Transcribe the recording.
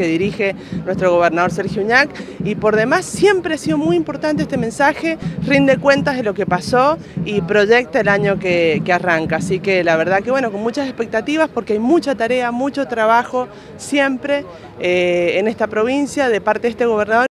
que dirige nuestro gobernador Sergio Uñac, y por demás siempre ha sido muy importante este mensaje, rinde cuentas de lo que pasó y proyecta el año que arranca, así que la verdad que bueno, con muchas expectativas porque hay mucha tarea, mucho trabajo siempre en esta provincia de parte de este gobernador.